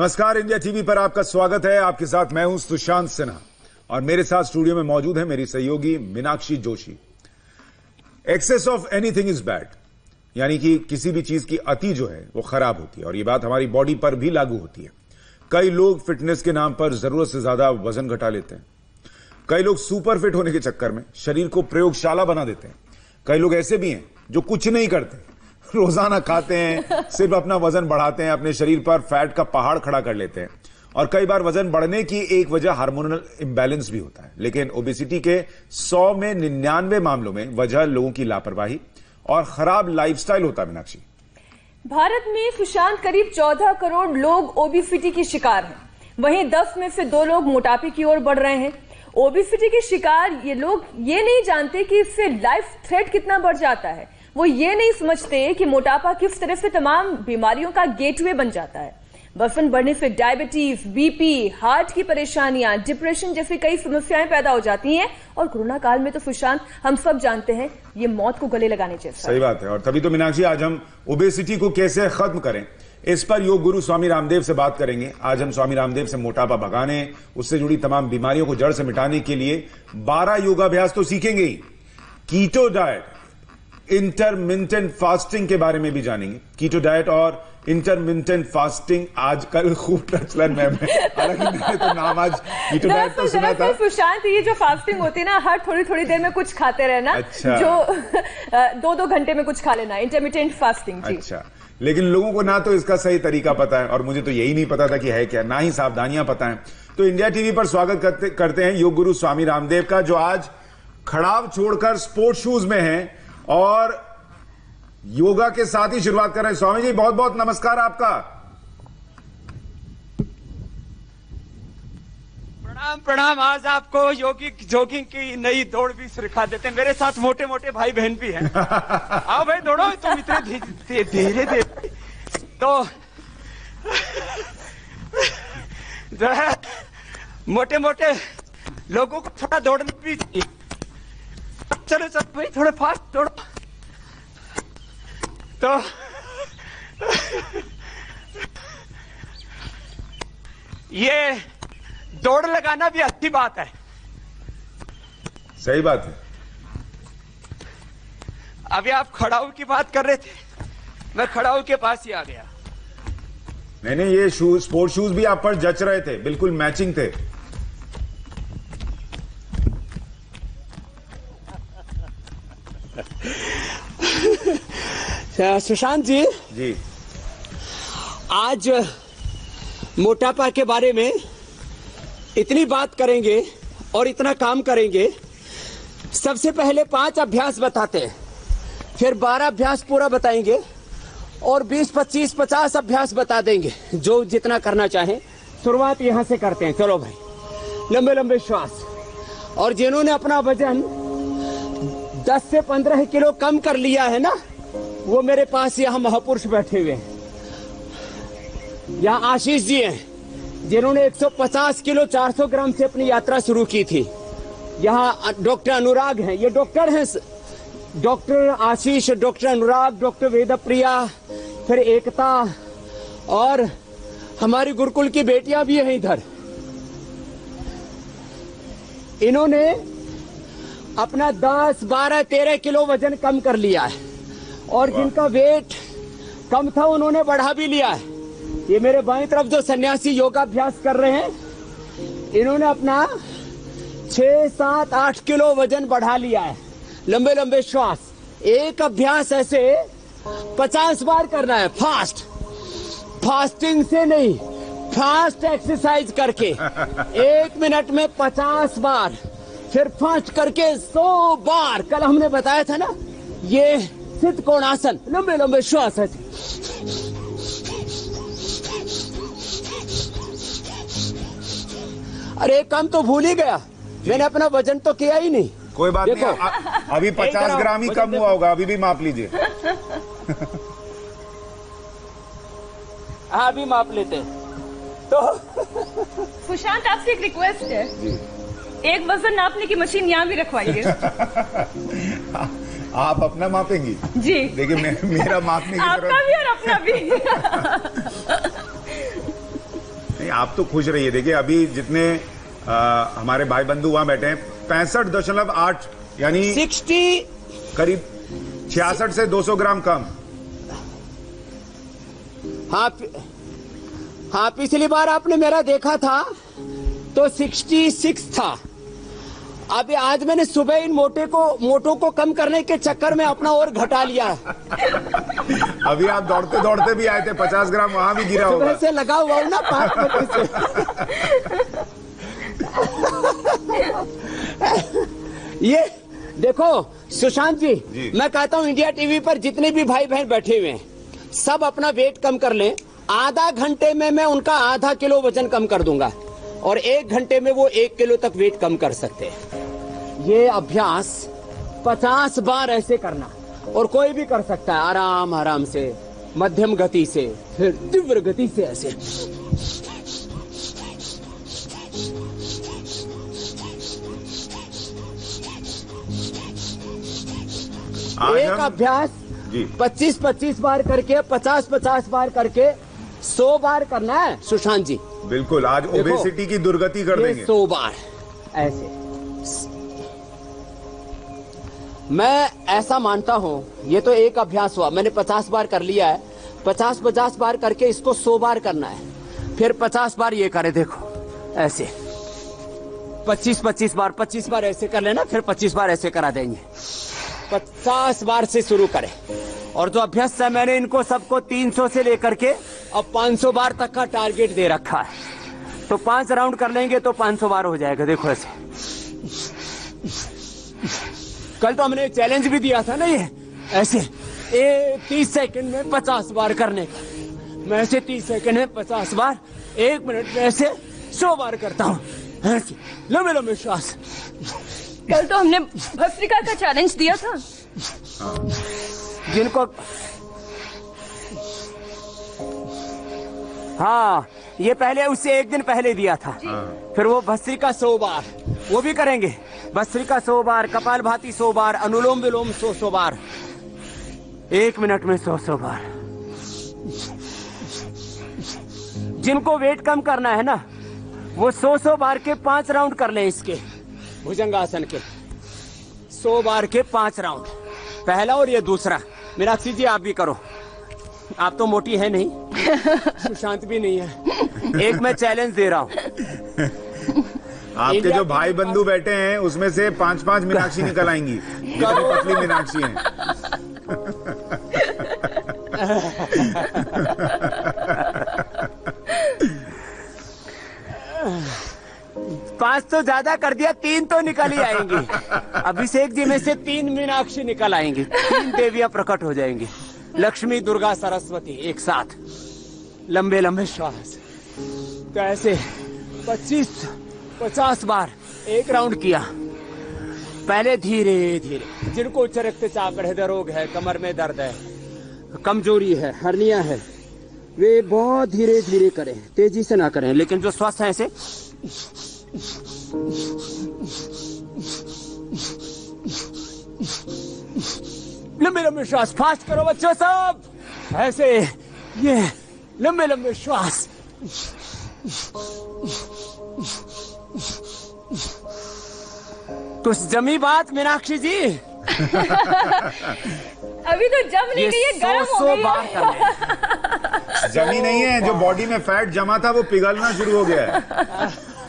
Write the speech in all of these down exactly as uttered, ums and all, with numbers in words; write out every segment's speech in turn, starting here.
नमस्कार, India TV पर आपका स्वागत है। आपके साथ मैं हूं सुशांत सिन्हा और मेरे साथ स्टूडियो में मौजूद है मेरी सहयोगी Meenakshi Joshi. Excess of anything is bad, यानी कि किसी भी चीज की अति जो है वो खराब होती है और ये बात हमारी बॉडी पर भी लागू होती है। कई लोग फिटनेस के नाम पर जरूरत से ज्यादा वजन घटा लेते हैं। कई लोग सुपर फिट होने के चक्कर में शरीर को प्रयोगशाला बना देते हैं। कई लोग ऐसे भी हैं जो कुछ नहीं करते, रोजाना खाते हैं, सिर्फ अपना वजन बढ़ाते हैं, अपने शरीर पर फैट का पहाड़ खड़ा कर लेते हैं। और कई बार वजन बढ़ने की एक वजह हार्मोनल इंबैलेंस भी होता है। लेकिन ओबेसिटी के सौ में निन्यानवे मामलों में वजह लोगों की लापरवाही और खराब लाइफस्टाइल होता है। मीनाक्षी, भारत में सुशांत करीब चौदह करोड़ लोग ओबेसिटी के शिकार हैं। वहीं दस में से दो लोग मोटापे की ओर बढ़ रहे हैं। ओबेसिटी के शिकार ये लोग ये नहीं जानते कि इससे लाइफ थ्रेट कितना बढ़ जाता है। वो ये नहीं समझते कि मोटापा किस तरह से तमाम बीमारियों का गेटवे बन जाता है। वजन बढ़ने से डायबिटीज, बीपी, हार्ट की परेशानियां, डिप्रेशन जैसी कई समस्याएं पैदा हो जाती हैं। और कोरोना काल में तो सुशांत हम सब जानते हैं ये मौत को गले लगाने जैसा। सही बात है। और तभी तो मीनाक्षी आज हम ओबेसिटी को कैसे खत्म करें इस पर योग गुरु स्वामी रामदेव से बात करेंगे। आज हम स्वामी रामदेव से मोटापा भगाने, उससे जुड़ी तमाम बीमारियों को जड़ से मिटाने के लिए बारह योगाभ्यास तो सीखेंगे ही, कीटो डाइट, इंटरमिटेंट फास्टिंग के बारे में भी जानेंगे। कीटो डाइट और इंटरमिटेंट फास्टिंग आजकल खूब प्रचलन में है। हालांकि मैंने तो नाम आज कीटो डाइट तो सुना था। सुशांत, ये जो फास्टिंग होती है ना, हर थोड़ी थोड़ी देर में कुछ खाते रहना। अच्छा। जो दो दो घंटे में कुछ खा लेना, इंटरमिटेंट फास्टिंग। जी। अच्छा, लेकिन लोगों को ना तो इसका सही तरीका पता है और मुझे तो यही नहीं पता था कि है क्या, ना ही सावधानियां पता है। तो इंडिया टीवी पर स्वागत करते, करते हैं योग गुरु स्वामी रामदेव का, जो आज खड़ाव छोड़कर स्पोर्ट्स शूज में हैं और योगा के साथ ही शुरुआत कर रहे हैं। स्वामी जी, बहुत बहुत नमस्कार आपका। प्रणाम प्रणाम। आज आपको योगी जॉगिंग की नई दौड़ भी सिखा देते हैं। मेरे साथ मोटे मोटे भाई बहन भी हैं। आओ भाई, दौड़ो। तुम इतने धीरे धीरे तो जो है मोटे मोटे लोगों को थोड़ा दौड़ना भी चाहिए। चलो चलो भाई, थोड़े फास्ट दौड़ो। तो ये दौड़ लगाना भी अच्छी बात है। सही बात है। अभी आप खड़ाऊ की बात कर रहे थे, मैं खड़ाऊ के पास ही आ गया। नहीं नहीं, ये शूज, स्पोर्ट शूज भी आप पर जच रहे थे, बिल्कुल मैचिंग थे। सुशांत जी जी, आज मोटापा के बारे में इतनी बात करेंगे और इतना काम करेंगे। सबसे पहले पांच अभ्यास बताते हैं, फिर बारह अभ्यास पूरा बताएंगे और बीस, पच्चीस, पचास अभ्यास बता देंगे, जो जितना करना चाहें। शुरुआत यहां से करते हैं। चलो भाई, लंबे लंबे श्वास। और जिन्होंने अपना वजन दस से पंद्रह किलो कम कर लिया है ना, वो मेरे पास यहाँ महापुरुष बैठे हुए हैं। यहाँ आशीष जी हैं, जिन्होंने एक सौ पचास किलो चार सौ ग्राम से अपनी यात्रा शुरू की थी। यहाँ डॉक्टर अनुराग हैं, ये डॉक्टर हैं, doctor Ashish, doctor Anurag, doctor Vedpriya, फिर एकता, और हमारी गुरुकुल की बेटियां भी हैं इधर। इन्होंने अपना दस, बारह, तेरह किलो वजन कम कर लिया है और जिनका वेट कम था उन्होंने बढ़ा भी लिया है। ये मेरे बाईं तरफ जो सन्यासी योगाभ्यास कर रहे हैं, इन्होंने अपना छह, सात, आठ किलो वजन बढ़ा लिया है। लंबे लंबे श्वास। एक अभ्यास ऐसे पचास बार करना है, फास्ट, फास्टिंग से नहीं, फास्ट एक्सरसाइज करके एक मिनट में पचास बार, फिर फास्ट करके सौ बार। कल हमने बताया था ना, ये सिद्ध कोणासन, लंबे लंबे श्वास है। अरे कम तो भूल ही गया, मैंने अपना वजन तो किया ही नहीं। कोई बात नहीं, आ, अभी पचास ग्राम ही कम हुआ होगा, अभी भी माप लीजिए। हाँ, अभी माप लेते हैं। तो सुशांत, आपसे एक रिक्वेस्ट है, एक वजन नापने की मशीन यहाँ भी रखवाइए। आप अपना मापेंगी? जी। देखिए, मेरा मापने की आपका भी और अपना भी। नहीं, आप तो खुश रहिए। देखिए अभी जितने आ, हमारे भाई बंधु वहां बैठे हैं, पैंसठ दशमलव आठ यानी सिक्सटी करीब छियासठ से दो सौ ग्राम कम। हाँ हाँ, पिछली बार आपने मेरा देखा था तो सिक्सटी सिक्स था। अभी आज मैंने सुबह इन मोटे को मोटों को कम करने के चक्कर में अपना और घटा लिया। अभी आप दौड़ते दौड़ते भी आए थे, पचास ग्राम वहां भी गिरा होगा। सुबह से लगा हुआ हूं ना पांच बजे से। ये देखो सुशांत जी, जी, मैं कहता हूँ इंडिया टीवी पर जितने भी भाई बहन बैठे हुए हैं, सब अपना वेट कम कर लें। आधा घंटे में मैं उनका आधा किलो वजन कम कर दूंगा और एक घंटे में वो एक किलो तक वेट कम कर सकते हैं। ये अभ्यास पचास बार ऐसे करना, और कोई भी कर सकता है आराम आराम से, मध्यम गति से, फिर तीव्र गति से ऐसे। एक अभ्यास पच्चीस पच्चीस बार करके, पचास पचास बार करके सौ बार करना है सुशांत जी। बिल्कुल, आज ओबेसिटी की दुर्गति कर देंगे। सौ बार ऐसे। मैं ऐसा मानता हूं, ये तो एक अभ्यास हुआ, मैंने पचास बार कर लिया है। पचास पचास बार करके इसको सौ बार करना है, फिर पचास बार ये करे, देखो ऐसे पच्चीस पच्चीस बार, पच्चीस बार ऐसे कर लेना, फिर पच्चीस बार ऐसे करा देंगे। पचास बार से शुरू करें। और जो अभ्यास है मैंने इनको सबको तीन सौ से लेकर के अब पाँच सौ बार तक का टारगेट दे रखा है, तो पांच राउंड कर लेंगे तो पाँच सौ बार हो जाएगा। देखो ऐसे। कल तो हमने चैलेंज भी दिया था ना, ये ऐसे ए तीस सेकंड में पचास बार करने का। मैं ऐसे तीस सेकंड में पचास बार, एक मिनट में ऐसे सौ बार करता हूँ, ऐसे लंबे लंबे श्वास। कल तो हमने भस्त्रिका का चैलेंज दिया था। जिनको हाँ, ये पहले उससे एक दिन पहले दिया था। फिर वो भस्त्रिका सौ बार, वो भी करेंगे। भस्त्रिका सौ बार, कपालभाति सौ बार, अनुलोम विलोम सौ सौ बार, एक मिनट में सौ सौ बार। जिनको वेट कम करना है ना, वो सौ सौ बार के पांच राउंड कर लें। इसके भुजंगासन के सौ बार के पांच राउंड, पहला और ये दूसरा। मीनाक्षी जी आप भी करो, आप तो मोटी है नहीं, सुशांत भी नहीं है। एक मैं चैलेंज दे रहा हूँ। आपके जो भाई बंधु बैठे हैं उसमें से पांच पांच मीनाक्षी निकल आएंगी, जितनी पतली मीनाक्षी हैं। पांच तो ज्यादा कर दिया, तीन तो निकल ही आएंगी। अभिषेक जी में से तीन मीनाक्षी निकल आएंगी, तीन देवियां प्रकट हो जाएंगी, लक्ष्मी दुर्गा सरस्वती एक साथ। लंबे लंबे श्वास। तो ऐसे पच्चीस पचास बार एक राउंड किया। पहले धीरे धीरे। जिनको उच्च रक्तचाप, हृदय रोग है, कमर में दर्द है, कमजोरी है, हर्निया है, वे बहुत धीरे धीरे करें, तेजी से ना करें। लेकिन जो स्वस्थ है ऐसे लंबे लंबे श्वास। फास्ट करो बच्चों सब, ऐसे ये लंबे लंबे श्वास। कुछ जमी बात मीनाक्षी जी? अभी तो जम नहीं गई है, गर्म हो गई है। जमी नहीं है, जो बॉडी में फैट जमा था वो पिघलना शुरू हो गया है।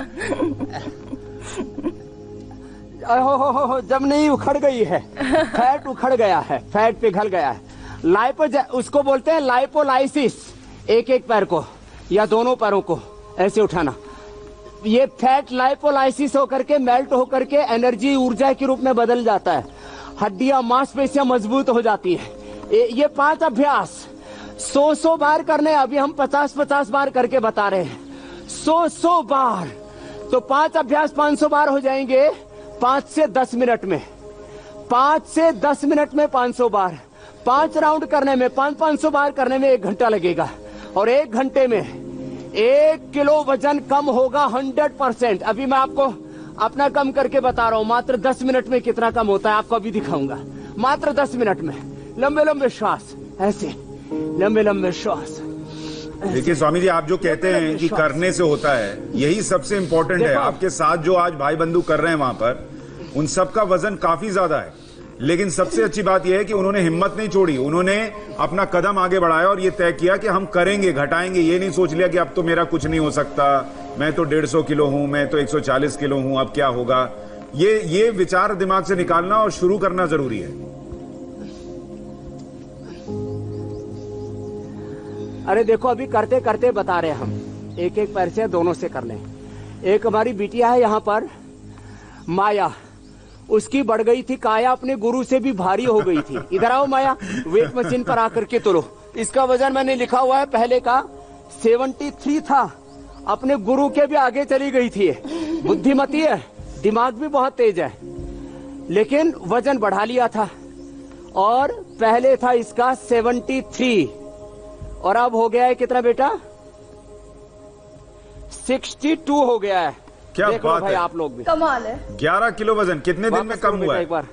हो हो हो जब नहीं उखड़ गई है, फैट उखड़ गया है, फैट पिघल गया है। लाइपो, उसको बोलते हैं लाइपोलाइसिस। एक एक पैर को या दोनों पैरों को ऐसे उठाना। ये फैट लाइपोलाइसिस होकर के मेल्ट होकर के एनर्जी, ऊर्जा के रूप में बदल जाता है। हड्डियां, मांसपेशियां मजबूत हो जाती है। ये पांच अभ्यास सौ सौ बार करने। अभी हम पचास पचास बार करके बता रहे हैं। सौ सौ बार, तो पांच अभ्यास पांच सौ बार हो जाएंगे पांच से दस मिनट में। पांच से दस मिनट में पांच सौ बार, पांच राउंड करने में, पांच पांच सौ बार करने में एक घंटा लगेगा। और एक घंटे में एक किलो वजन कम होगा हंड्रेड परसेंट। अभी मैं आपको अपना कम करके बता रहा हूं, मात्र दस मिनट में कितना कम होता है आपको अभी दिखाऊंगा। मात्र दस मिनट में। लंबे लंबे श्वास, ऐसे लंबे लंबे श्वास। देखिए स्वामी जी, आप जो कहते हैं कि करने से होता है, यही सबसे इम्पोर्टेंट है। आपके साथ जो आज भाई बंधु कर रहे हैं वहां पर, उन सबका वजन काफी ज्यादा है, लेकिन सबसे अच्छी बात यह है कि उन्होंने हिम्मत नहीं छोड़ी, उन्होंने अपना कदम आगे बढ़ाया और ये तय किया कि हम करेंगे, घटाएंगे। ये नहीं सोच लिया कि अब तो मेरा कुछ नहीं हो सकता, मैं तो डेढ़ सौ किलो हूं, मैं तो एक सौ चालीस किलो हूं, अब क्या होगा। ये ये विचार दिमाग से निकालना और शुरू करना जरूरी है। अरे देखो, अभी करते करते बता रहे हम, एक एक पैर से दोनों से कर लें। एक हमारी बिटिया है यहाँ पर, माया, उसकी बढ़ गई थी काया, अपने गुरु से भी भारी हो गई थी। इधर आओ माया, वेट मशीन पर आकर के तोलो। इसका वजन मैंने लिखा हुआ है, पहले का तिहत्तर था, अपने गुरु के भी आगे चली गई थी। बुद्धिमती है, दिमाग भी बहुत तेज है, लेकिन वजन बढ़ा लिया था। और पहले था इसका तिहत्तर, और अब हो गया है कितना बेटा? बासठ हो गया है। क्या देख बात भाई, है, आप लोग भी कमाल है। ग्यारह किलो वजन कितने दिन में कम हुआ है? एक बार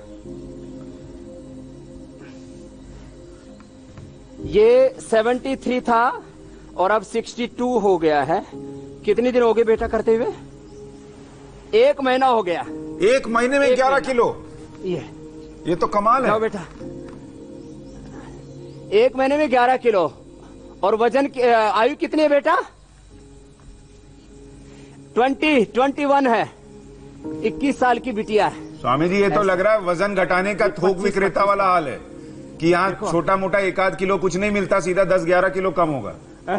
ये तिहत्तर था और अब बासठ हो गया है। कितने दिन हो गए बेटा करते हुए? एक महीना हो गया। एक महीने में ग्यारह किलो? ये ये तो कमाल है बेटा, एक महीने में ग्यारह किलो। और वजन आयु कितनी है बेटा? ट्वेंटी ट्वेंटी वन है, इक्कीस साल की बिटिया है। स्वामी जी, ये तो लग रहा है वजन घटाने का थोक विक्रेता वाला हाल है कि यहाँ छोटा मोटा एक आध किलो कुछ नहीं मिलता, सीधा दस ग्यारह किलो कम होगा।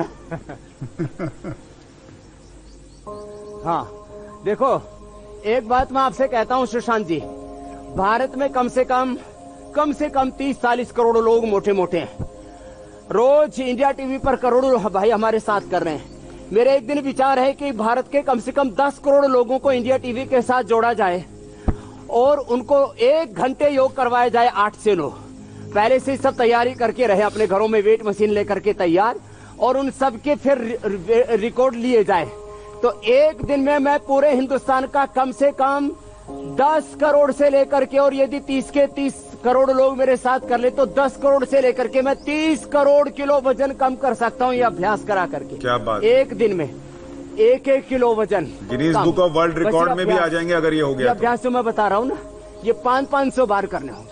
हाँ देखो, एक बात मैं आपसे कहता हूँ सुशांत जी, भारत में कम से कम कम से कम तीस चालीस करोड़ लोग मोटे मोटे हैं। रोज इंडिया टीवी पर करोड़ों भाई हमारे साथ कर रहे हैं। मेरे एक दिन विचार है कि भारत के कम से कम दस करोड़ लोगों को इंडिया टीवी के साथ जोड़ा जाए और उनको एक घंटे योग करवाया जाए। आठ से नौ पहले से सब तैयारी करके रहे, अपने घरों में वेट मशीन लेकर के तैयार, और उन सब के फिर रिकॉर्ड लिए जाए। तो एक दिन में मैं पूरे हिंदुस्तान का कम से कम दस करोड़ से लेकर के, और यदि तीस के तीस करोड़ लोग मेरे साथ कर ले तो दस करोड़ से लेकर के मैं तीस करोड़ किलो वजन कम कर सकता हूँ, ये अभ्यास करा करके। क्या बात, एक दिन में एक एक किलो वजन। Guinness book of world record में भी आ जाएंगे अगर ये हो गया। अभ्यास तो मैं बता रहा हूँ ना, ये पांच पांच सौ बार करने होंगे।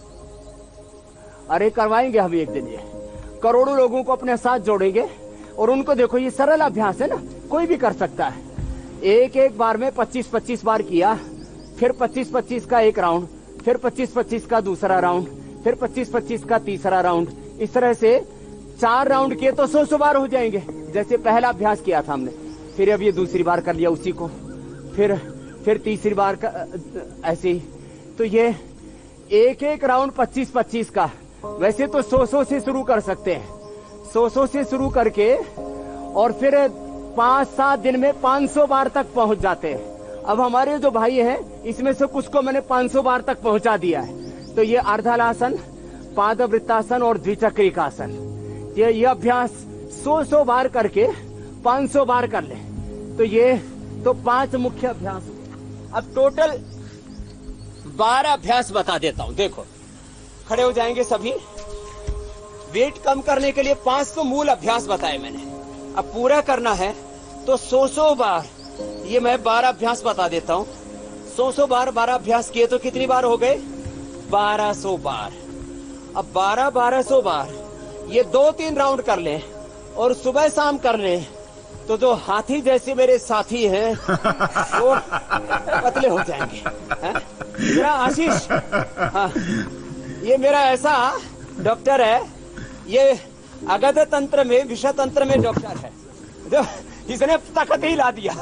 अरे करवाएंगे हम एक दिन, ये करोड़ों लोगों को अपने साथ जोड़ेंगे और उनको देखो, ये सरल अभ्यास है ना, कोई भी कर सकता है। एक एक बार में पच्चीस पच्चीस बार किया, फिर पच्चीस पच्चीस का एक राउंड, फिर पच्चीस पच्चीस का दूसरा राउंड, फिर पच्चीस पच्चीस का तीसरा राउंड। इस तरह से चार राउंड किए तो सौ सौ बार हो जाएंगे, जैसे पहला अभ्यास किया था हमने। फिर अब ये दूसरी बार कर लिया उसी को, फिर फिर तीसरी बार का, ऐसे ही। तो ये एक एक राउंड पच्चीस पच्चीस का, वैसे तो सौ सौ से शुरू कर सकते हैं, सौ सौ से शुरू करके और फिर पांच सात दिन में पांच सौ बार तक पहुंच जाते हैं। अब हमारे जो भाई हैं, इसमें से कुछ को मैंने पांच सौ बार तक पहुंचा दिया है। तो ये अर्धहलासन, पादवृत्तासन और द्विचक्रिकासन, ये ये अभ्यास सौ सौ बार करके पांच सौ बार कर ले तो ये तो पांच मुख्य अभ्यास। अब टोटल बारह अभ्यास बता देता हूं। देखो, खड़े हो जाएंगे सभी। वेट कम करने के लिए पांच सौ मूल अभ्यास बताए मैंने। अब पूरा करना है तो सौ सौ बार, ये मैं बारह अभ्यास बता देता हूँ। सौ सौ बार बारह अभ्यास किए तो कितनी बार हो गए? बारह सौ बार। अब बारह बारह सौ बार ये दो तीन राउंड कर ले और सुबह शाम कर ले तो जो हाथी जैसे मेरे साथी हैं वो पतले हो जाएंगे। है? मेरा आशीष, हाँ, ये मेरा ऐसा डॉक्टर है, ये अगध तंत्र में, विषय तंत्र में डॉक्टर है, जो इसने ताकत ही ला दिया।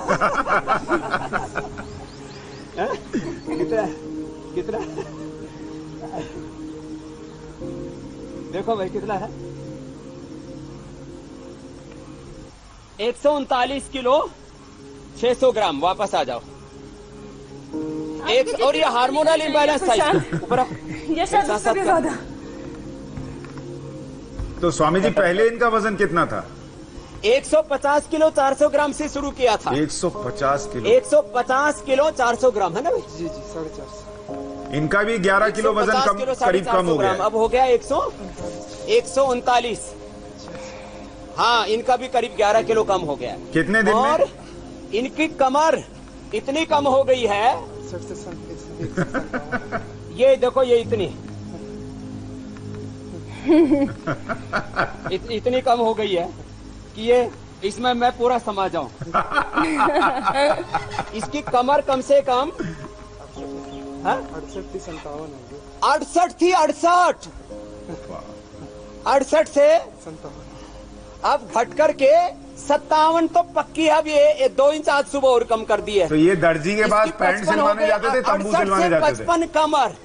कितना कितना देखो भाई, कितना है? एक सौ उनतालीस किलो छह सौ ग्राम। वापस आ जाओ। एक और ये हार्मोनल इम्बैलेंस था। ऊपर ये सब ज्यादा। तो स्वामी जी, पहले इनका वजन कितना था? एक सौ पचास किलो चार सौ ग्राम से शुरू किया था। एक सौ पचास किलो एक सौ पचास किलो चार सौ ग्राम, है ना भाई? जी जी, साढ़े चार सौ। इनका भी ग्यारह किलो वजन कम, करीब कम हो गया। अब हो गया एक सौ एक सौ उनतालीस। हाँ, इनका भी करीब ग्यारह किलो कम हो गया। कितने दिन और में? इनकी कमर इतनी कम हो गई है, ये देखो, ये इतनी इत, इतनी कम हो गई है कि ये इसमें मैं पूरा समा जाऊं। इसकी कमर कम से कम अड़सठ थी संतावन अड़सठ थी अड़सठ अड़सठ से अब घट करके सत्तावन तो पक्की है। अब ये दो इंच आज सुबह और कम कर दी है। तो ये दर्जी के पास पैंट सिलवाने जाते थे, तंबू सिलवाने जाते थे। पचपन कमर।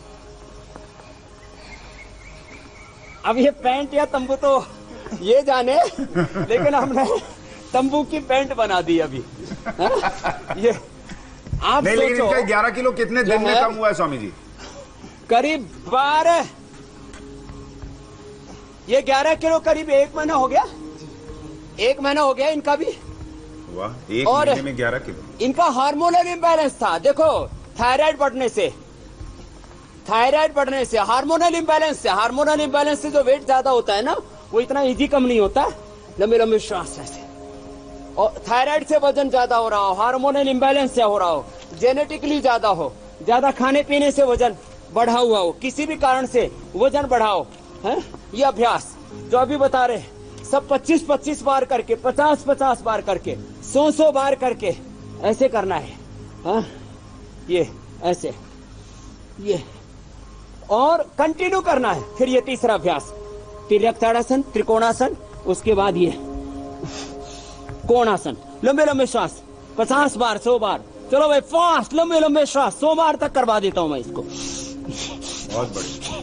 अब ये पैंट या तंबू तो ये जाने, लेकिन हमने तंबू की पैंट बना दी अभी। ये आप नहीं, लेकिन इनका ग्यारह किलो कितने दिन में कम हुआ है स्वामी जी? करीब बारह, ये ग्यारह किलो करीब एक महीना हो गया। एक महीना हो गया इनका भी। वाह, एक महीने में ग्यारह किलो। इनका हार्मोनल इम्बैलेंस था। देखो, थायराइड बढ़ने से थायराइड बढ़ने से हार्मोनल इम्बैलेंस से हार्मोनल इम्बैलेंस से जो वेट ज्यादा होता है ना, वो इतना इजी कम नहीं होता। लंबे लंबे श्वास ऐसे, और थायराइड से वजन ज्यादा हो रहा हो, हार्मोनल इम्बैलेंस से हो रहा हो, जेनेटिकली ज्यादा हो, ज्यादा खाने पीने से वजन बढ़ा हुआ हो, किसी भी कारण से वजन बढ़ाओ, है ये अभ्यास जो अभी बता रहे, सब पच्चीस पच्चीस बार करके, पचास पचास बार करके, सौ सौ बार करके ऐसे करना है। हा? ये ऐसे, ये और कंटिन्यू करना है। फिर ये तीसरा अभ्यास, तिर्यक ताड़ासन, त्रिकोणासन, उसके बाद ये कोणासन। लंबे लंबे श्वास पचास बार, सौ बार। चलो भाई, फास्ट लंबे लंबे श्वास सौ बार तक करवा देता हूं मैं इसको। बहुत बढ़िया।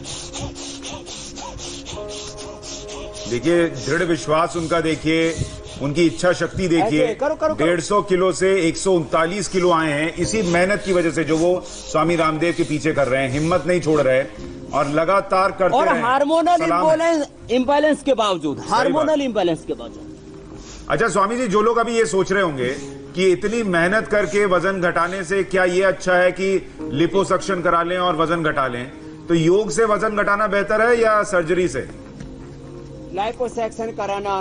देखिए, दृढ़ विश्वास उनका देखिए, उनकी इच्छा शक्ति देखिए। डेढ़ सौ किलो से एक सौ उनतालीस किलो आए हैं इसी मेहनत की वजह से, जो वो स्वामी रामदेव के पीछे कर रहे हैं। हिम्मत नहीं छोड़ रहे और लगातार करते और रहे। हार्मोनल इम्बैलेंस के बावजूद हार्मोनल इम्बैलेंस के बावजूद अच्छा स्वामी जी, जो लोग अभी ये सोच रहे होंगे कि इतनी मेहनत करके वजन घटाने से क्या ये अच्छा है कि लिपोसक्शन करा लें और वजन घटा लें, तो योग से वजन घटाना बेहतर है या सर्जरी से? लाइपोसक्शन कराना,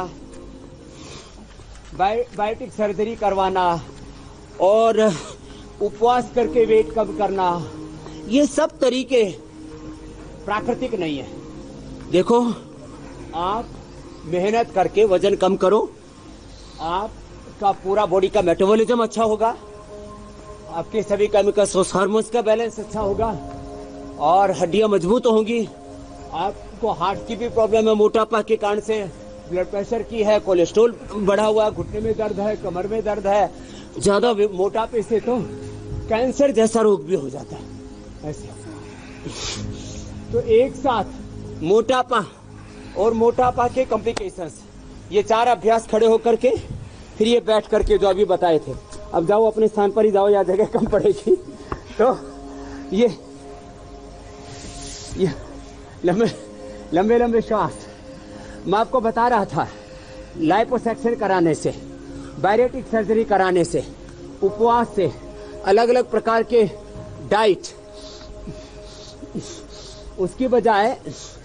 बायोटिक सर्जरी करवाना और उपवास करके वेट कम करना, ये सब तरीके प्राकृतिक नहीं है। देखो, आप मेहनत करके वजन कम करो, आपका पूरा बॉडी का मेटाबॉलिज्म अच्छा होगा, आपके सभी केमिकल्स, हार्मोन्स का बैलेंस अच्छा होगा और हड्डियां मजबूत होंगी। आपको हार्ट की भी प्रॉब्लम है मोटापा के कारण से, ब्लड प्रेशर की है, कोलेस्ट्रॉल बढ़ा हुआ, घुटने में दर्द है, कमर में दर्द है, ज्यादा मोटापे से तो कैंसर जैसा रोग भी हो जाता है ऐसे। तो एक साथ मोटापा और मोटापा के कॉम्प्लिकेशंस, ये चार अभ्यास खड़े होकर के, फिर ये बैठ करके जो अभी बताए थे। अब जाओ अपने स्थान पर ही जाओ, या जगह कम पड़ेगी। तो ये ये लंबे लंबे लंबे श्वास मैं आपको बता रहा था। लाइपोसक्शन कराने से, बायोटिक सर्जरी कराने से, उपवास से, अलग अलग प्रकार के डाइट, उसकी बजाय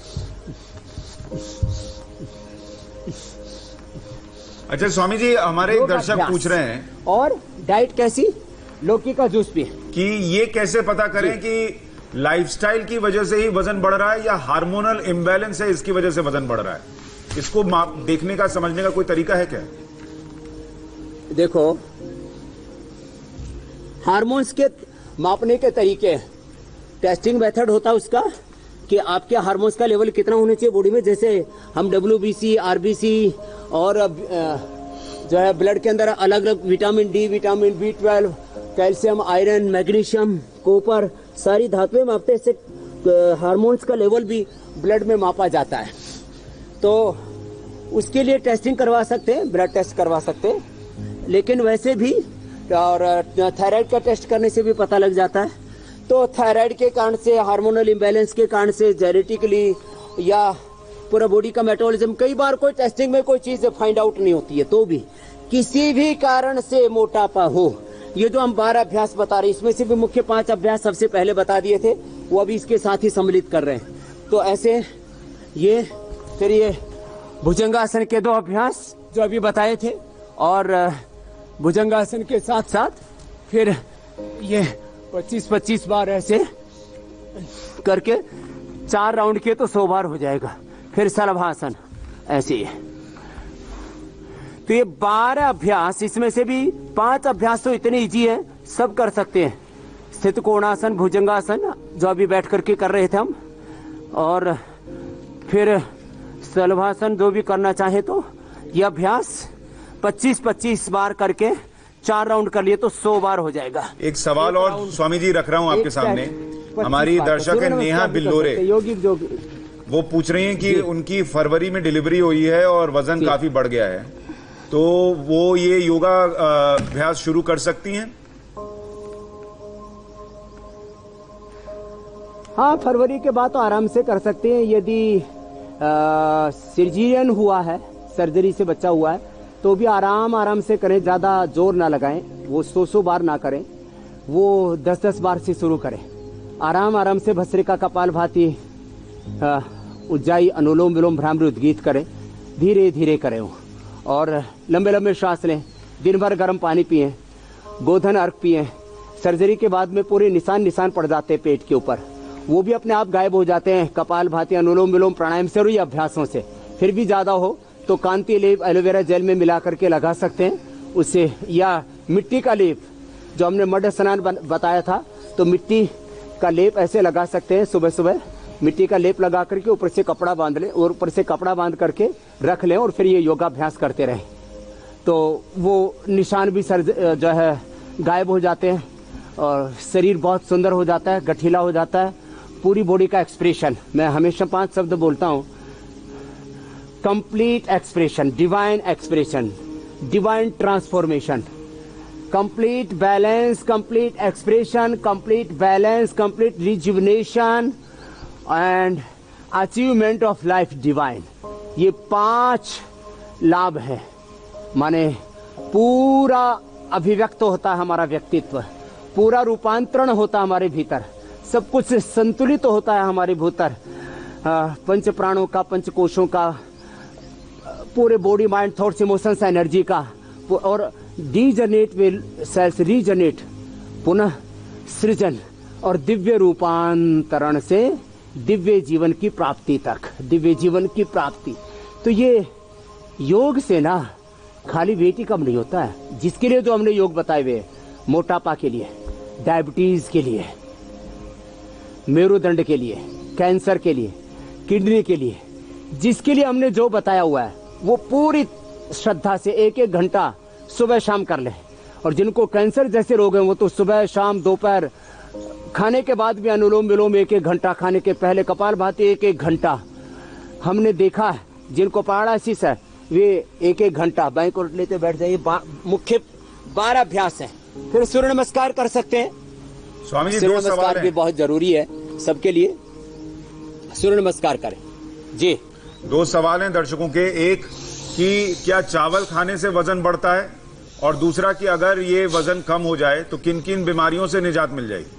अच्छा स्वामी जी, हमारे एक दर्शक पूछ रहे हैं, और डाइट कैसी? लौकी का जूस पिए। कि ये कैसे पता करें कि लाइफस्टाइल की वजह से ही वजन बढ़ रहा है या हार्मोनल इम्बैलेंस है इसकी वजह से वजन बढ़ रहा है? इसको देखने का, समझने का कोई तरीका है क्या? देखो, हार्मोन्स के मापने के तरीके, टेस्टिंग मेथड होता है उसका कि आपके हार्मोन्स का लेवल कितना होना चाहिए बॉडी में। जैसे हम डब्ल्यूबीसी, आरबीसी और जो है ब्लड के अंदर अलग अलग vitamin D, vitamin B twelve, calcium, iron, magnesium, copper, सारी धातुएं मापते हैं। इससे हार्मोन्स का लेवल भी ब्लड में मापा जाता है। तो उसके लिए टेस्टिंग करवा सकते हैं, ब्लड टेस्ट करवा सकते हैं, लेकिन वैसे भी और थायराइड का टेस्ट करने से भी पता लग जाता है। तो थायराइड के कारण से, हार्मोनल इम्बैलेंस के कारण से, जेनेटिकली या पूरा बॉडी का मेटाबॉलिज्म, कई बार कोई टेस्टिंग में कोई चीज फाइंड आउट नहीं होती है, तो भी किसी भी कारण से मोटापा हो, ये जो हम बारह अभ्यास बता रहे हैं, इसमें से भी मुख्य पांच अभ्यास सबसे पहले बता दिए थे, वो अभी इसके साथ ही सम्मिलित कर रहे हैं। तो ऐसे ये फिर ये भुजंगासन के दो अभ्यास जो अभी बताए थे, और भुजंगासन के साथ साथ फिर ये पच्चीस पच्चीस बार ऐसे करके चार राउंड के तो सौ बार हो जाएगा। फिर शलभासन ऐसे ही। तो ये बारह अभ्यास, इसमें से भी पांच अभ्यास तो इतने इजी है, सब कर सकते हैं। स्थित कोणासन, भुजंगासन जो अभी बैठ करके कर रहे थे हम, और फिर शलभासन जो भी करना चाहे तो ये अभ्यास पच्चीस पच्चीस बार करके चार राउंड कर लिए तो सौ बार हो जाएगा। एक सवाल और स्वामी जी रख रहा हूं आपके सामने। हमारी दर्शक है नेहा बिल्लोरे, योगिक जो वो पूछ रही हैं कि उनकी फरवरी में डिलीवरी हुई है और वजन काफी बढ़ गया है, तो वो ये योगा अभ्यास शुरू कर सकती हैं? हाँ, फरवरी के बाद तो आराम से कर सकते हैं। यदि सर्जरी हुआ है, सर्जरी से बच्चा हुआ है, तो भी आराम आराम से करें, ज्यादा जोर ना लगाएं। वो सौ सौ बार ना करें, वो दस दस बार से शुरू करें। आराम आराम से भस्त्रिका, कपालभाति, उज्जाई, अनुलोम विलोम, भ्रामरी, उद्गीत करें, धीरे धीरे करें वो। और लंबे लंबे श्वास लें, दिन भर गर्म पानी पिए, गोधन अर्घ पिए। सर्जरी के बाद में पूरे निशान निशान पड़ जाते हैं पेट के ऊपर, वो भी अपने आप गायब हो जाते हैं कपालभाति, अनुलोम विलोम, प्राणायाम से और ये अभ्यासों से। फिर भी ज्यादा हो तो कांति लेप एलोवेरा जेल में मिला करके लगा सकते हैं उससे, या मिट्टी का लेप जो हमने मड स्नान बताया था, तो मिट्टी का लेप ऐसे लगा सकते हैं। सुबह सुबह मिट्टी का लेप लगा करके ऊपर से कपड़ा बांध लें, और ऊपर से कपड़ा बांध करके रख लें, और फिर ये योगाभ्यास करते रहें, तो वो निशान भी सर जो है गायब हो जाते हैं, और शरीर बहुत सुंदर हो जाता है, गठीला हो जाता है। पूरी बॉडी का एक्सप्रेशन, मैं हमेशा पांच शब्द बोलता हूँ, complete expression, divine expression, divine transformation, complete balance, complete expression, complete balance, complete rejuvenation and achievement of life divine। ये पांच लाभ है, माने पूरा अभिव्यक्त होता है हमारा व्यक्तित्व, पूरा रूपांतरण होता है हमारे भीतर, सब कुछ संतुलित होता है हमारे भीतर, पंच प्राणों का, पंच कोशों का, पूरे body, mind, thoughts, emotions, energy का, और डीजनरेट विल सेल्स रीजनरेट, पुनः सृजन और दिव्य रूपांतरण से दिव्य जीवन की प्राप्ति तक, दिव्य जीवन की प्राप्ति। तो ये योग से ना खाली वेट ही कम नहीं होता है, जिसके लिए जो हमने योग बताए हुए, मोटापा के लिए, डायबिटीज के लिए, मेरुदंड के लिए, कैंसर के लिए, किडनी के लिए, जिसके लिए हमने जो बताया हुआ है वो पूरी श्रद्धा से एक एक घंटा सुबह शाम कर ले। और जिनको कैंसर जैसे रोग हैं वो तो सुबह शाम दोपहर, खाने के बाद भी अनुलोम विलोम एक एक घंटा, खाने के पहले कपालभाति एक एक घंटा। हमने देखा है जिनको पैरालिसिस है वे एक एक घंटा बैंक और लेते बैठ जाइए। बा, मुख्य बारह अभ्यास है। फिर सूर्य नमस्कार कर सकते हैं। स्वामी जी, सूर्य दो सवाल नमस्कार भी बहुत जरूरी है सबके लिए, सूर्य नमस्कार करें जी। दो सवाल हैं दर्शकों के, एक कि क्या चावल खाने से वजन बढ़ता है, और दूसरा कि अगर ये वजन कम हो जाए तो किन किन बीमारियों से निजात मिल जाएगी?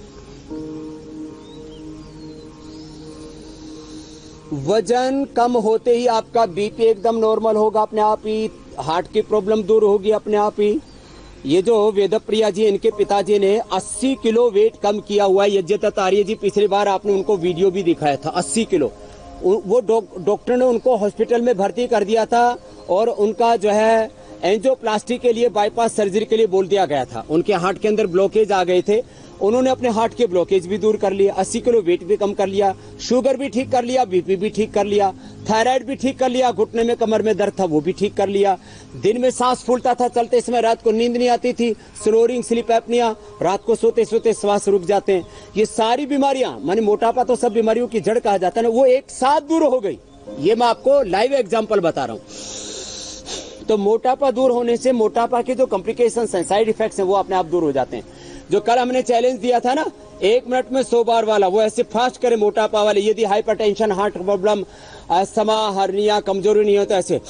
वजन कम होते ही आपका बीपी एकदम नॉर्मल होगा अपने आप ही, हार्ट की प्रॉब्लम दूर होगी अपने आप ही। ये जो वेदप्रिया जी, इनके पिताजी ने अस्सी किलो वेट कम किया हुआ है। यज्ञदत्त आर्य जी, पिछली बार आपने उनको वीडियो भी दिखाया था, अस्सी किलो। वो डॉक्टर ने उनको हॉस्पिटल में भर्ती कर दिया था और उनका जो है एंजियोप्लास्टी के लिए, बाईपास सर्जरी के लिए बोल दिया गया था। उनके हार्ट के अंदर ब्लॉकेज आ गए थे, उन्होंने अपने हार्ट के ब्लॉकेज भी दूर कर लिया, अस्सी किलो वेट भी कम कर लिया, शुगर भी ठीक कर लिया, बीपी भी ठीक कर लिया, थायराइड भी ठीक कर लिया, घुटने में कमर में दर्द था वो भी ठीक कर लिया, दिन में सांस फूलता था चलते समय, रात को नींद नहीं आती थी, स्नोरिंग, स्लीप एपनिया, रात को सोते सोते श्वास रुक जाते हैं, ये सारी बीमारियां, माने मोटापा तो सब बीमारियों की जड़ कहा जाता है ना, वो एक साथ दूर हो गई। ये मैं आपको लाइव एग्जाम्पल बता रहा हूँ। तो मोटापा दूर होने से मोटापा के जो कॉम्प्लिकेशंस हैं, साइड इफेक्ट्स हैं, वो अपने आप दूर हो जाते हैं। जो कल हमने चैलेंज दिया था ना, एक मिनट में सौ बार वाला, वो ऐसे फास्ट करे मोटापा वाले। यदि hypertension, heart problem, asthma, hernia, कमजोरी नहीं हो तो ऐसे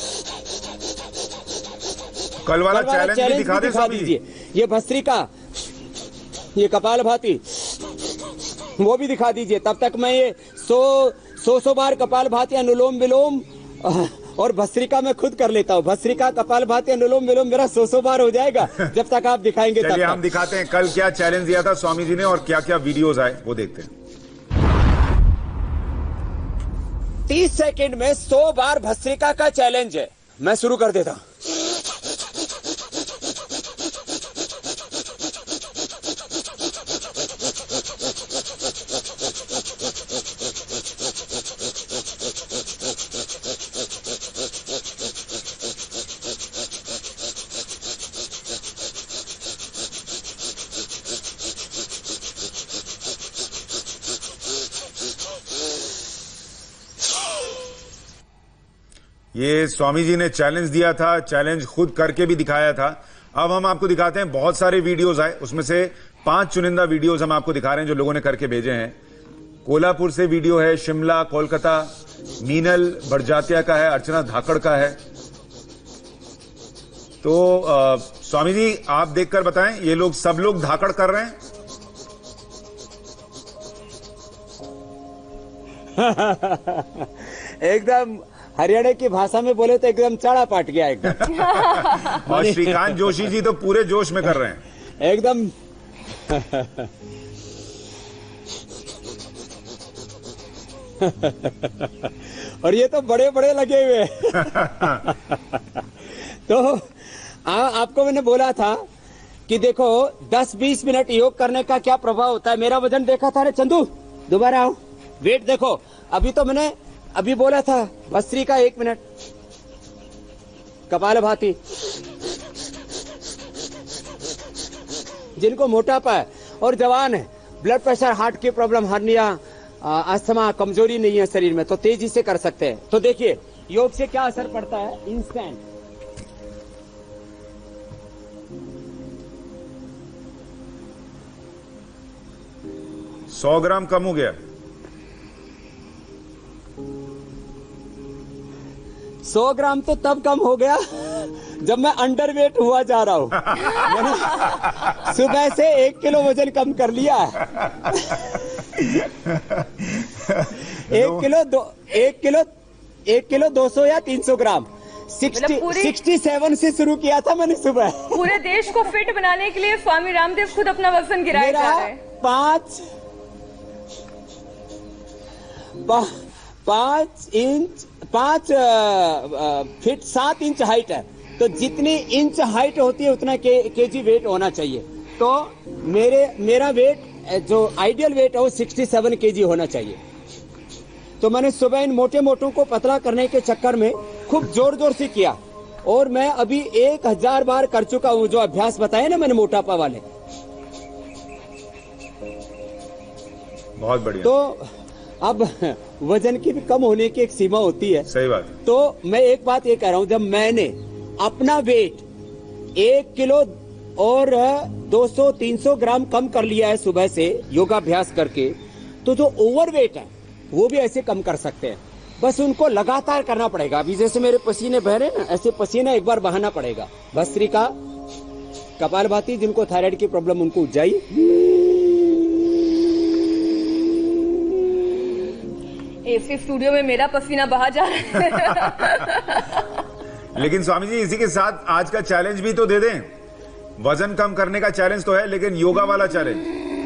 कल वाला चैलेंज भी दिखा, दिखा दीजिए। ये भस्त्रिका, ये कपालभाति, वो भी दिखा दीजिए। तब तक मैं ये सौ सौ सौ बार कपालभाति, अनुलोम विलोम और भस्त्रिका मैं खुद कर लेता हूँ। भस्त्रिका, कपालभाति, अनुलोम विलोम मेरा सौ सौ बार हो जाएगा जब तक आप दिखाएंगे। चलिए हम दिखाते हैं कल क्या चैलेंज दिया था स्वामी जी ने और क्या क्या वीडियोस आए वो देखते हैं। तीस सेकंड में सौ बार भस्त्रिका का चैलेंज है। मैं शुरू कर देता हूँ। ये स्वामी जी ने चैलेंज दिया था, चैलेंज खुद करके भी दिखाया था। अब हम आपको दिखाते हैं, बहुत सारे वीडियोस आए, उसमें से पांच चुनिंदा वीडियोस हम आपको दिखा रहे हैं जो लोगों ने करके भेजे हैं। कोल्हापुर से वीडियो है, शिमला, कोलकाता, मीनल बड़जात्या का है, अर्चना धाकड़ का है। तो आ, स्वामी जी आप देखकर बताएं, ये लोग सब लोग धाकड़ कर रहे हैं? एकदम हरियाणा की भाषा में बोले तो एकदम चढ़ा पाट गया एकदम। और श्रीकांत जोशी जी तो पूरे जोश में कर रहे हैं एकदम। और ये तो बड़े बड़े लगे हुए। तो आ, आपको मैंने बोला था कि देखो दस बीस मिनट योग करने का क्या प्रभाव होता है। मेरा वजन देखा था ना चंदू, दोबारा आओ, वेट देखो। अभी तो मैंने अभी बोला था भस्त्रिका एक मिनट, कपालभाति, जिनको मोटापा है और जवान है, ब्लड प्रेशर, हार्ट की प्रॉब्लम, हर्निया, अस्थमा, कमजोरी नहीं है शरीर में, तो तेजी से कर सकते हैं। तो देखिए योग से क्या असर पड़ता है इंस्टेंट। सौ ग्राम कम हो गया। सौ ग्राम तो तब कम हो गया जब मैं अंडर वेट हुआ जा रहा हूँ। मैंने सुबह से एक किलो वजन कम कर लिया है। एक किलो दो एक किलो एक किलो दो सौ या तीन सौ ग्राम सिक्सटी सिक्सटी सेवन से शुरू किया था मैंने सुबह। पूरे देश को फिट बनाने के लिए स्वामी रामदेव खुद अपना वजन गिराए जा रहे हैं। पांच पा, पांच इंच पांच फीट सात इंच हाइट है, तो जितनी इंच हाइट होती है उतना के, केजी वेट होना चाहिए। तो मेरे मेरा वेट जो आइडियल वेट है वो सिक्सटी सेवन केजी होना चाहिए। तो मैंने सुबह इन मोटे मोटों को पतला करने के चक्कर में खूब जोर जोर से किया और मैं अभी एक हजार बार कर चुका हूं जो अभ्यास बताया ना मैंने मोटापा वाले। बहुत बढ़िया। तो अब वजन की भी कम होने की एक सीमा होती है। सही बात। तो मैं एक बात ये कह रहा हूं, जब मैंने अपना वेट एक किलो और दो सौ तीन सौ ग्राम कम कर लिया है सुबह से योगाभ्यास करके, तो जो ओवर वेट है वो भी ऐसे कम कर सकते हैं। बस उनको लगातार करना पड़ेगा। अभी जैसे मेरे पसीने बह रहे हैं ना, ऐसे पसीना एक बार बहाना पड़ेगा। भस्त्रिका, कपालभाति, जिनको थायराइड की प्रॉब्लम उनको उज्जाई, एसी स्टूडियो में मेरा पसीना बहा जा रहा है। लेकिन स्वामी जी इसी के साथ आज का चैलेंज भी तो दे दें। वजन कम करने का चैलेंज तो है, लेकिन योगा वाला चैलेंज।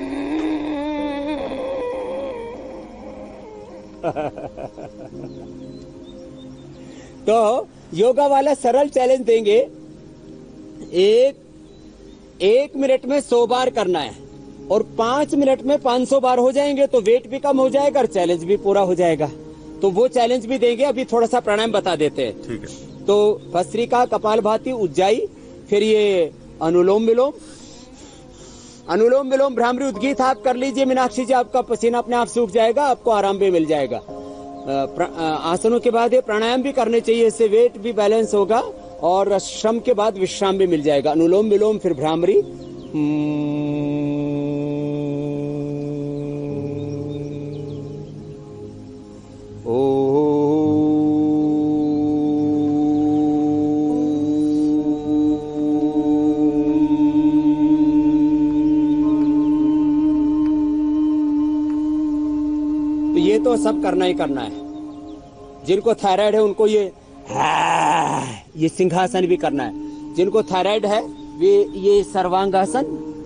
तो योगा वाला सरल चैलेंज देंगे। एक एक मिनट में सौ बार करना है और पांच मिनट में पांच सौ बार हो जाएंगे तो वेट भी कम हो जाएगा और चैलेंज भी पूरा हो जाएगा। तो वो चैलेंज भी देंगे। अभी थोड़ा सा प्राणायाम बता देते हैं। ठीक है। तो भस्त्रिका, कपालभाति, उज्जाई, फिर ये अनुलोम विलोम, अनुलोम विलोम, भ्रामरी, उद्गीत आप कर लीजिए मीनाक्षी जी, आपका पसीना अपने आप सूख जाएगा, आपको आराम भी मिल जाएगा। आसनों के बाद ये प्राणायाम भी करने चाहिए, इससे वेट भी बैलेंस होगा और श्रम के बाद विश्राम भी मिल जाएगा। अनुलोम विलोम, फिर भ्रामरी, ओ तो ये तो सब करना ही करना है। जिनको थायराइड है उनको ये ये सिंहासन भी करना है। जिनको थायराइड है वे ये सर्वांगासन,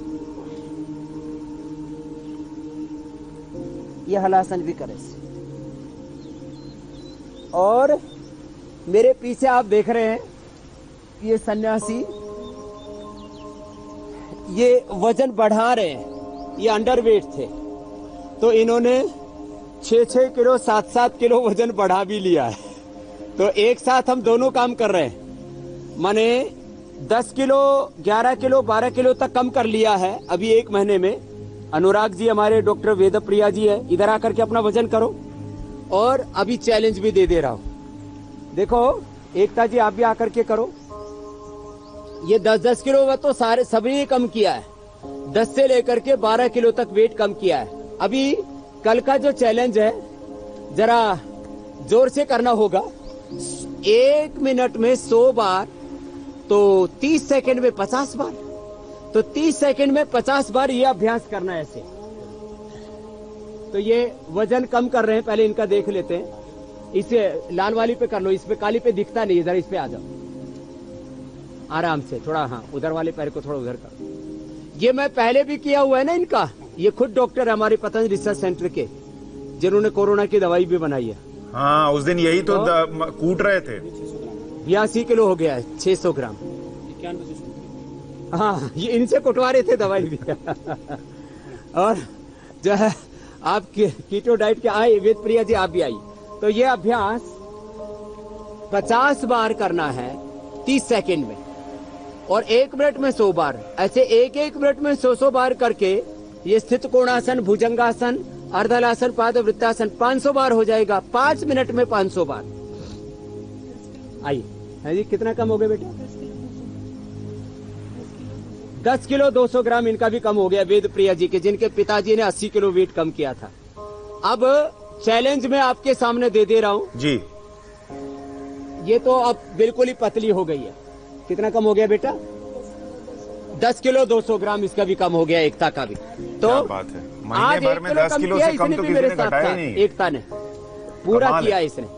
ये हलासन भी करें। और मेरे पीछे आप देख रहे हैं ये सन्यासी ये वजन बढ़ा रहे हैं, ये अंडरवेट थे तो इन्होंने छः छः किलो सात सात किलो वजन बढ़ा भी लिया है। तो एक साथ हम दोनों काम कर रहे हैं, माने दस किलो ग्यारह किलो बारह किलो तक कम कर लिया है अभी एक महीने में। अनुराग जी हमारे डॉक्टर वेदप्रिया जी है, इधर आकर के अपना वजन करो। और अभी चैलेंज भी दे दे रहा हूं, देखो एकता जी आप भी आकर के करो। ये दस दस किलो वो तो सारे सभी कम किया है, दस से लेकर के बारह किलो तक वेट कम किया है। अभी कल का जो चैलेंज है जरा जोर से करना होगा। एक मिनट में सौ बार तो तीस सेकंड में पचास बार, तो तीस सेकंड में पचास बार ये अभ्यास करना है ऐसे। तो ये वजन कम कर रहे हैं, पहले इनका देख लेते हैं। इसे लाल वाली पे कर लो, इस पे काली पे दिखता नहीं, जरा इस पे आ जाओ आराम से थोड़ा। हाँ उधर वाले पैर को थोड़ा उधर कर। ये मैं पहले भी किया हुआ है ना इनका। ये खुद डॉक्टर है हमारे पतंजलि रिसर्च सेंटर के, जिन्होंने कोरोना की दवाई भी बनाई है। हाँ उस दिन यही तो, तो कूट रहे थे। बयासी किलो हो गया है, छह सौ ग्राम। हाँ ये इनसे कुटवा रहे थे दवाई भी। और जो है आप कीटो डाइट के आए वेद प्रिया जी, आप भी आई। तो ये अभ्यास पचास बार करना है तीस सेकंड में, और एक मिनट में सौ बार। ऐसे एक एक मिनट में सौ सौ बार करके ये स्थित कोणासन, भुजंगासन, अर्धलासन, पाद वृत्तासन पाँच सौ बार हो जाएगा। पांच मिनट में पाँच सौ बार। आइए है जी, कितना कम हो गया बेटा? दस किलो दो सौ ग्राम इनका भी कम हो गया वेद प्रिया जी के, जिनके पिताजी ने अस्सी किलो वेट कम किया था। अब चैलेंज में आपके सामने दे दे रहा हूं जी। ये तो अब बिल्कुल ही पतली हो गई है। कितना कम हो गया बेटा? दस किलो दो सौ ग्राम इसका भी कम हो गया, एकता का भी। तो क्या बात है, महीने भर में दस किलो से कम तो किसी ने घटाया नहीं। एकता ने पूरा किया इसने।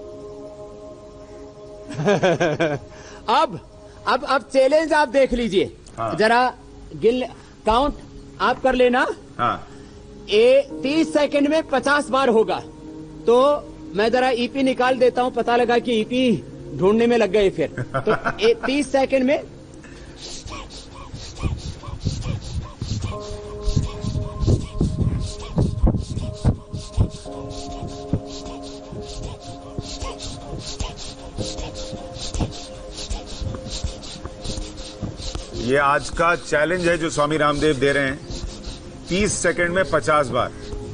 अब अब अब चैलेंज आप देख लीजिए। हाँ। जरा गिल काउंट आप कर लेना। हाँ। ए तीस सेकंड में पचास बार होगा। तो मैं जरा ईपी निकाल देता हूं, पता लगा कि ईपी ढूंढने में लग गए फिर। तो तीस सेकंड में ये आज का चैलेंज है जो स्वामी रामदेव दे रहे हैं। तीस सेकंड में पचास बार।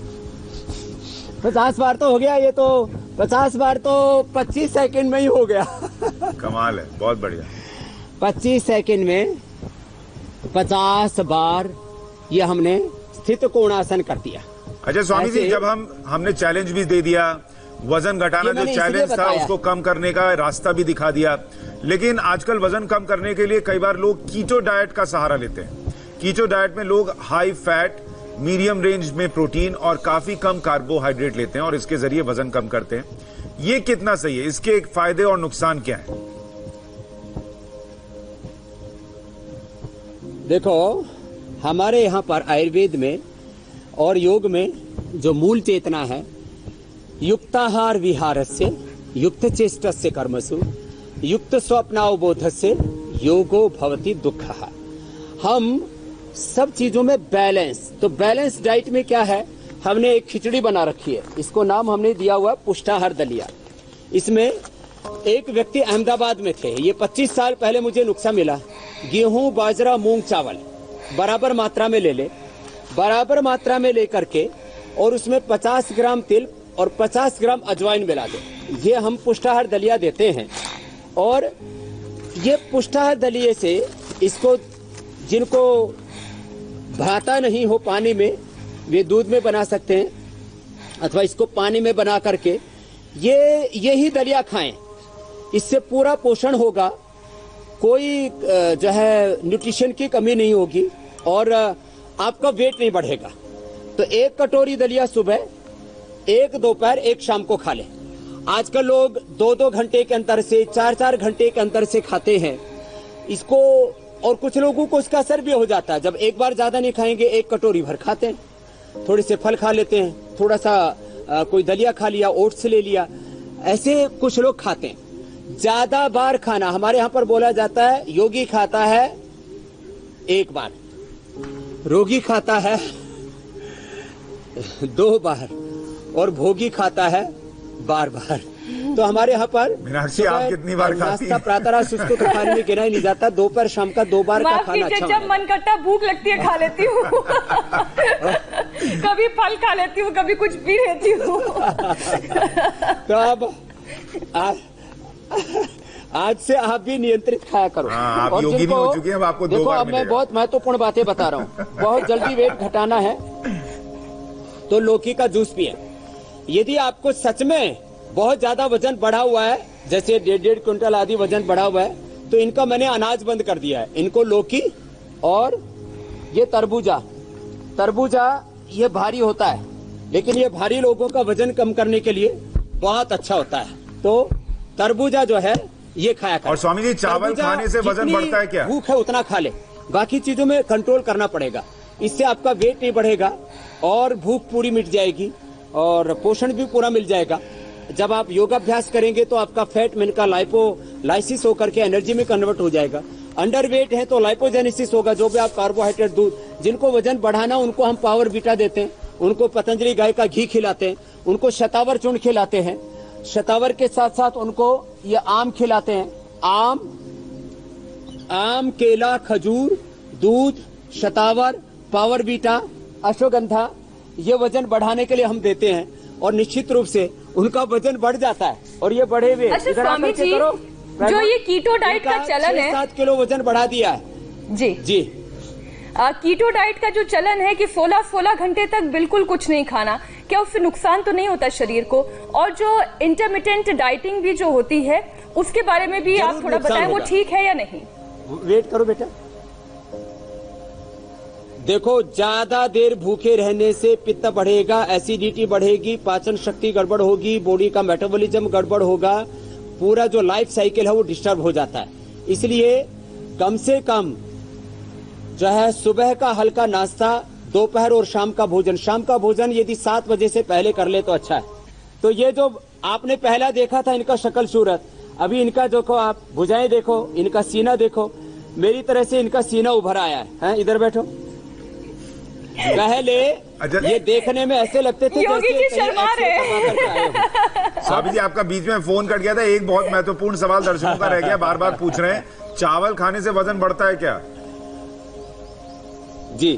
पचास बार तो हो गया, ये तो पचास बार तो पच्चीस सेकंड में ही हो गया। कमाल है, बहुत बढ़िया। पच्चीस सेकंड में पचास बार ये हमने स्थित कोणासन कर दिया। अच्छा स्वामी जी, जब हम हमने चैलेंज भी दे दिया, वजन घटाना जो चैलेंज था उसको कम करने का रास्ता भी दिखा दिया, लेकिन आजकल वजन कम करने के लिए कई बार लोग कीटो डाइट का सहारा लेते हैं। कीटो डाइट में लोग हाई फैट, मीडियम रेंज में प्रोटीन और काफी कम कार्बोहाइड्रेट लेते हैं और इसके जरिए वजन कम करते हैं। ये कितना सही है? इसके फायदे और नुकसान क्या है? देखो हमारे यहाँ पर आयुर्वेद में और योग में जो मूल चेतना है, युक्ताहार विहारस्य युक्त चेष्टस्य कर्मसु युक्त स्वप्नावबोधस्य योगो भवति दुःखः। हम सब चीजों में बैलेंस, तो बैलेंस डाइट में क्या है, हमने एक खिचड़ी बना रखी है, इसको नाम हमने दिया हुआ पुष्टाहार दलिया। इसमें एक व्यक्ति अहमदाबाद में थे, ये पच्चीस साल पहले मुझे नुस्खा मिला, गेहूं बाजरा मूंग चावल बराबर मात्रा में ले ले, बराबर मात्रा में लेकर के और उसमें पचास ग्राम तिल और पचास ग्राम अजवाइन मिला दे। ये हम पुष्टाहार दलिया देते हैं। और ये पुष्टाहार दलिये से इसको, जिनको भाता नहीं हो पानी में, वे दूध में बना सकते हैं अथवा इसको पानी में बना करके ये यही दलिया खाएं। इससे पूरा पोषण होगा, कोई जो है न्यूट्रिशन की कमी नहीं होगी और आपका वेट नहीं बढ़ेगा। तो एक कटोरी दलिया सुबह, एक दोपहर, एक शाम को खा ले। आजकल लोग दो दो घंटे के अंतर से, चार चार घंटे के अंतर से खाते हैं इसको, और कुछ लोगों को इसका असर भी हो जाता है। जब एक बार ज्यादा नहीं खाएंगे, एक कटोरी भर खाते हैं, थोड़े से फल खा लेते हैं, थोड़ा सा आ, कोई दलिया खा लिया, ओट्स ले लिया, ऐसे कुछ लोग खाते हैं। ज्यादा बार खाना, हमारे यहाँ पर बोला जाता है योगी खाता है एक बार, रोगी खाता है दो बार, और भोगी खाता है बार बार। तो हमारे यहाँ पर मीनाक्षी आप कितनी बार खाती हैं? प्रातः उसको तो खाने में गिना ही नहीं जाता, दोपहर शाम का दो बार का खाना अच्छा। जब मन करता भूख लगती है खा लेती हूँ कभी फल खा लेती हूँ, कभी कुछ पी लेती हूँ तो अब आज, आज से आप भी नियंत्रित खाया करो। हाँ, आप योगी नहीं हो चुके हैं, अब आपको दो देखो बार अब मैं बहुत महत्वपूर्ण बातें बता रहा हूँ। बहुत जल्दी वेट घटाना है तो लौकी का जूस पिए। यदि आपको सच में बहुत ज्यादा वजन बढ़ा हुआ है, जैसे डेढ़ डेढ़ क्विंटल आदि वजन बढ़ा हुआ है, तो इनका मैंने अनाज बंद कर दिया है। इनको लौकी और ये तरबूजा, तरबूजा ये भारी होता है, लेकिन ये भारी लोगों का वजन कम करने के लिए बहुत अच्छा होता है। तो तरबूजा जो है ये खाया करें। और स्वामी जी चावल खाने से वजन बढ़ता है क्या? भूख है उतना खा ले, बाकी चीजों में कंट्रोल करना पड़ेगा। इससे आपका वेट नहीं बढ़ेगा और भूख पूरी मिट जाएगी और पोषण भी पूरा मिल जाएगा। जब आप योगाभ्यास करेंगे तो आपका फैट में का लाइपोलाइसिस होकर के एनर्जी में कन्वर्ट हो जाएगा। अंडर वेट है तो लाइपोजेनेसिस होगा, जो भी आप कार्बोहाइड्रेट, दूध, जिनको वजन बढ़ाना उनको हम पावर बीटा देते हैं, उनको पतंजलि गाय का घी खिलाते हैं, उनको शतावर चूर्ण खिलाते हैं, शतावर के साथ साथ उनको ये आम खिलाते हैं। आम आम केला, खजूर, दूध, शतावर, पावर बीटा, अश्वगंधा, ये वजन बढ़ाने के लिए हम देते हैं और निश्चित रूप से उनका वजन बढ़ जाता है। और ये बढ़े हुए अच्छा स्वामी जी, जो ये कीटो डाइट का चलन है, सात किलो वजन बढ़ा दिया है। जी जी आ, कीटो डाइट का जो चलन है कि सोलह सोलह घंटे तक बिल्कुल कुछ नहीं खाना, क्या उससे नुकसान तो नहीं होता शरीर को? और जो इंटरमिटेंट डाइटिंग भी जो होती है उसके बारे में भी आप थोड़ा बताएं, वो ठीक है या नहीं? वेट करो बेटा। देखो, ज्यादा देर भूखे रहने से पित्त बढ़ेगा, एसिडिटी बढ़ेगी, पाचन शक्ति गड़बड़ होगी, बॉडी का मेटाबॉलिज्म गड़बड़ होगा, पूरा जो लाइफ साइकिल है वो डिस्टर्ब हो जाता है। इसलिए कम से कम जो है सुबह का हल्का नाश्ता, दोपहर और शाम का भोजन, शाम का भोजन यदि सात बजे से पहले कर ले तो अच्छा है। तो ये जो आपने पहला देखा था इनका शक्ल सूरत, अभी इनका देखो, आप भुजाएं देखो, इनका सीना देखो, मेरी तरह से इनका सीना उभर आया है, है? इधर बैठो। पहले ये देखने में ऐसे लगते थे योगी जी शर्मा रहे। स्वामी जी आपका बीच में फोन कट गया था, एक बहुत महत्वपूर्ण सवाल दर्शकों का रह गया, बार बार पूछ रहे हैं, चावल खाने से वजन बढ़ता है क्या? जी,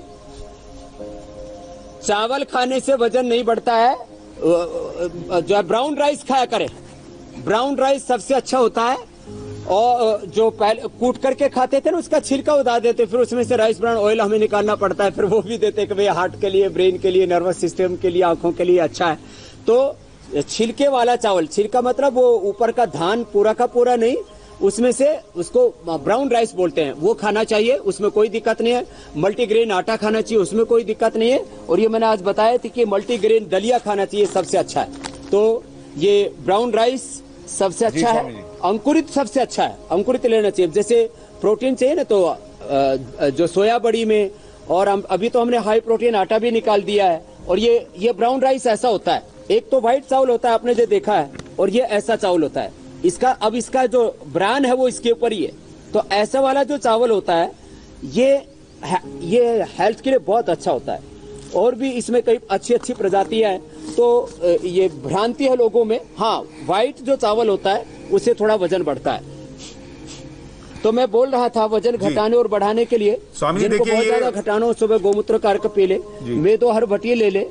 चावल खाने से वजन नहीं बढ़ता है। जो है ब्राउन राइस खाया करें, ब्राउन राइस सबसे अच्छा होता है। और जो पहले कूट करके खाते थे ना, उसका छिलका उतार देते, फिर उसमें से राइस ब्राउन ऑयल हमें निकालना पड़ता है, फिर वो भी देते कि भाई हार्ट के लिए, ब्रेन के लिए, नर्वस सिस्टम के लिए, आंखों के लिए अच्छा है। तो छिलके वाला चावल, छिलका मतलब वो ऊपर का धान पूरा का पूरा नहीं, उसमें से उसको ब्राउन राइस बोलते हैं, वो खाना चाहिए, उसमें कोई दिक्कत नहीं है। मल्टीग्रेन आटा खाना चाहिए, उसमें कोई दिक्कत नहीं है। और ये मैंने आज बताया थी कि मल्टीग्रेन दलिया खाना चाहिए, सबसे अच्छा है। तो ये ब्राउन राइस सबसे अच्छा है, अंकुरित सबसे अच्छा है, अंकुरित लेना चाहिए। जैसे प्रोटीन चाहिए ना, तो जो सोया बड़ी में, और हम अभी तो हमने हाई प्रोटीन आटा भी निकाल दिया है। और ये ये ब्राउन राइस ऐसा होता है, एक तो व्हाइट चावल होता है आपने जो देखा है, और ये ऐसा चावल होता है। इसका अब इसका जो ब्रांड है वो इसके ऊपर ही है। तो ऐसा वाला जो चावल होता है ये ये हेल्थ के लिए बहुत अच्छा होता है। और भी इसमें कई अच्छी अच्छी प्रजातियां हैं। तो ये भ्रांति है लोगों में, हाँ व्हाइट जो चावल होता है उससे थोड़ा वजन बढ़ता है। तो मैं बोल रहा था वजन घटाने और बढ़ाने के लिए जिनको बहुत ज्यादा घटाना हो, सुबह गोमूत्र कारक पी ले, मेदो हर भटिये ले ले।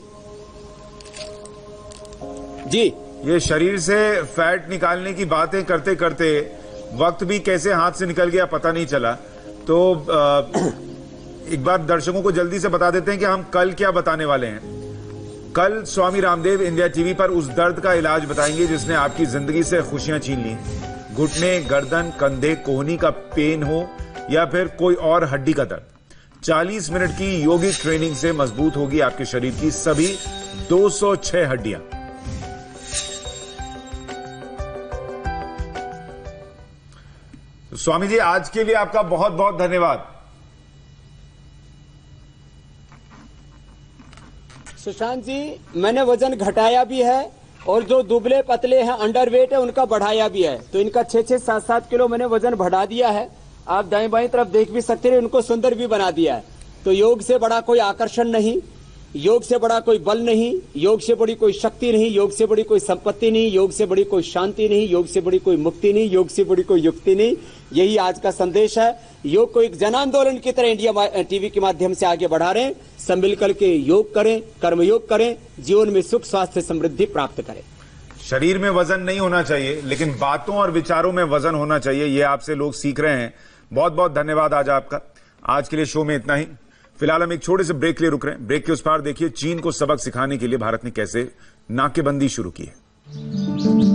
जी, ये शरीर से फैट निकालने की बातें करते करते वक्त भी कैसे हाथ से निकल गया पता नहीं चला। तो आ, एक बार दर्शकों को जल्दी से बता देते हैं कि हम कल क्या बताने वाले हैं। कल स्वामी रामदेव इंडिया टीवी पर उस दर्द का इलाज बताएंगे जिसने आपकी जिंदगी से खुशियां छीन ली। घुटने, गर्दन, कंधे, कोहनी का पेन हो या फिर कोई और हड्डी का दर्द, चालीस मिनट की योगिक ट्रेनिंग से मजबूत होगी आपके शरीर की सभी दो सौ छह हड्डियां। तो स्वामी जी, आज के लिए आपका बहुत बहुत धन्यवाद। सुशांत जी, मैंने वजन घटाया भी है और जो दुबले पतले हैं, अंडरवेट है, उनका बढ़ाया भी है। तो इनका छह छह सात सात किलो मैंने वजन बढ़ा दिया है। आप दाएं बाएं तरफ देख भी सकते हैं, उनको सुंदर भी बना दिया है। तो योग से बड़ा कोई आकर्षण नहीं, योग से बड़ा कोई बल नहीं, योग से बड़ी कोई शक्ति नहीं, योग से बड़ी कोई संपत्ति नहीं, योग से बड़ी कोई शांति नहीं, योग से बड़ी कोई मुक्ति नहीं, योग से बड़ी कोई युक्ति नहीं। यही आज का संदेश है। योग को एक जन आंदोलन की तरह इंडिया टीवी के माध्यम से आगे बढ़ा रहे हैं। सब मिलकर के योग करें, कर्मयोग करें, जीवन में सुख स्वास्थ्य समृद्धि प्राप्त करें। शरीर में वजन नहीं होना चाहिए, लेकिन बातों और विचारों में वजन होना चाहिए। ये आपसे लोग सीख रहे हैं। बहुत बहुत धन्यवाद आज आपका। आज के लिए शो में इतना ही। फिलहाल हम एक छोटे से ब्रेक के लिए रुक रहे हैं। ब्रेक के उस पार देखिए चीन को सबक सिखाने के लिए भारत ने कैसे नाकेबंदी शुरू की है।